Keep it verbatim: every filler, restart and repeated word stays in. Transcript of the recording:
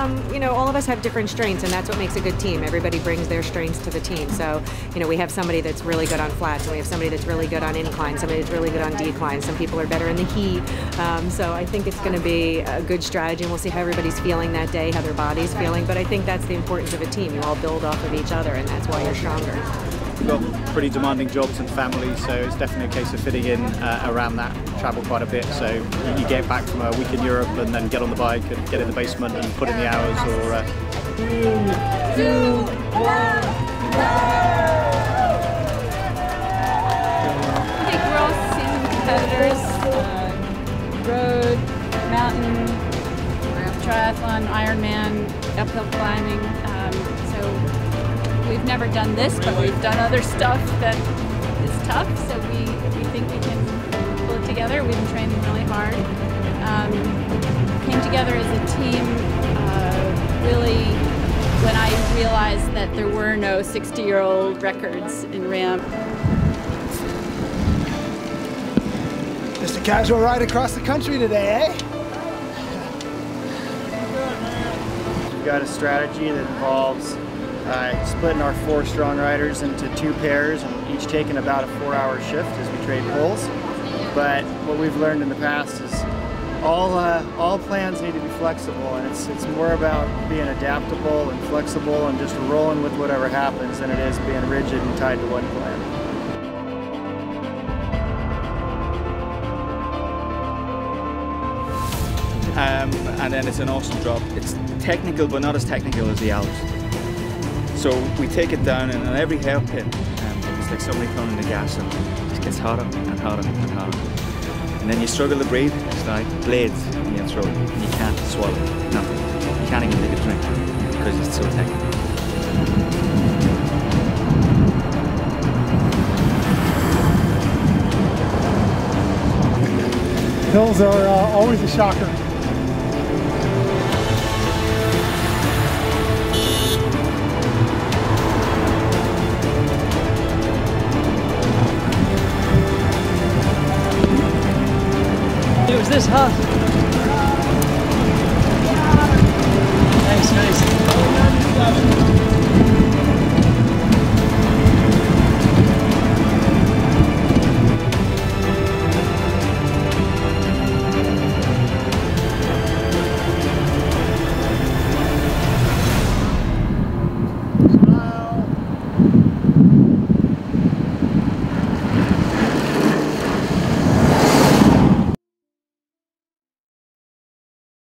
um, you know, all of us have different strengths, and that's what makes a good team. Everybody brings their strengths to the team. So, you know, we have somebody that's really good on flats, and we have somebody that's really good on incline, somebody that's really good on decline. Some people are better in the heat. Um, so I think it's going to be a good strategy, and we'll see how everybody's feeling that day, how their body's feeling. But I think that's the importance of a team. You all build off of each other, and that's why you're stronger. We've got pretty demanding jobs and families, so it's definitely a case of fitting in uh, around that. Travel quite a bit, so you get back from a week in Europe and then get on the bike and get in the basement and put in the hours. Or uh... Three, two, one, go! I think we're all seasoned competitors. Uh, road, mountain, triathlon, Ironman, uphill climbing. Um, so. We've never done this, but we've done other stuff that is tough, so we, we think we can pull it together. We've been training really hard. Um, came together as a team uh, really when I realized that there were no sixty-year-old records in R A M. Just a casual ride across the country today, eh? We've got a strategy that involves Uh, splitting our four strong riders into two pairs and each taking about a four hour shift as we trade poles. But what we've learned in the past is all uh, all plans need to be flexible, and it's, it's more about being adaptable and flexible and just rolling with whatever happens than it is being rigid and tied to one plan. Um, and then it's an awesome drop. It's technical, but not as technical as the Alps. So we take it down, and on every hairpin, um, it's like somebody turning the gas, and it just gets hotter and hotter and hotter. And then you struggle to breathe. It's like blades in your throat, and you can't swallow nothing. You can't even take a drink because it's so technical. Hills are uh, always a shocker. It was this hot. Nice, nice.